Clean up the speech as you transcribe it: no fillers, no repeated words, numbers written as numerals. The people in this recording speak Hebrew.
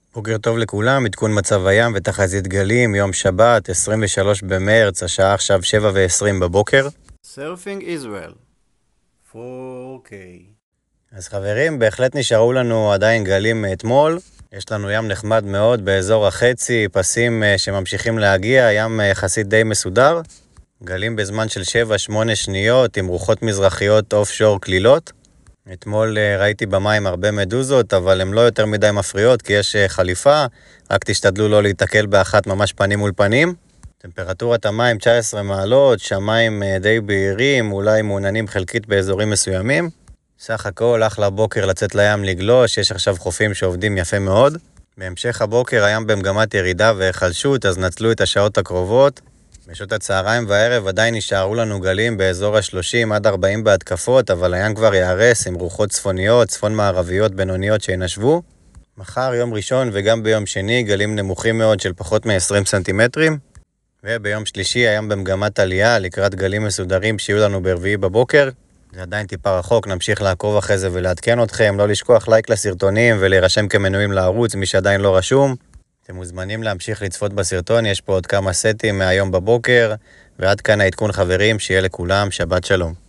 בוקר טוב לכולם, עדכון מצב הים ותחזית גלים, יום שבת, 23 במרץ, השעה עכשיו 7:20 בבוקר. Surfing Israel 4K. אז חברים, בהחלט נשארו לנו עדיין גלים מאתמול. יש לנו ים נחמד מאוד באזור החצי, פסים שממשיכים להגיע, ים יחסית די מסודר. גלים בזמן של 7-8 שניות עם רוחות מזרחיות אוף שור כלילות. אתמול ראיתי במים הרבה מדוזות, אבל הן לא יותר מדי מפריעות כי יש חליפה, רק תשתדלו לא להתקל באחת ממש פנים מול פנים. טמפרטורת המים 19 מעלות, שמיים די בהירים, אולי מעוננים חלקית באזורים מסוימים. סך הכל אחלה בוקר לצאת לים לגלוש, יש עכשיו חופים שעובדים יפה מאוד. בהמשך הבוקר הים במגמת ירידה והחלשות, אז נצלו את השעות הקרובות. בשעות הצהריים והערב עדיין נשארו לנו גלים באזור ה-30 עד 40 בהתקפות, אבל הים כבר יערס עם רוחות צפוניות, צפון מערביות בינוניות שינשבו. מחר יום ראשון וגם ביום שני גלים נמוכים מאוד של פחות מ-20 סנטימטרים. וביום שלישי הים במגמת עלייה לקראת גלים מסודרים שיהיו לנו ברביעי בבוקר. זה עדיין טיפה רחוק, נמשיך לעקוב אחרי זה ולעדכן אתכם. לא לשכוח לייק לסרטונים ולהירשם כמנויים לערוץ מי שעדיין לא רשום. אתם מוזמנים להמשיך לצפות בסרטון, יש פה עוד כמה סטים מהיום בבוקר, ועד כאן העדכון חברים, שיהיה לכולם שבת שלום.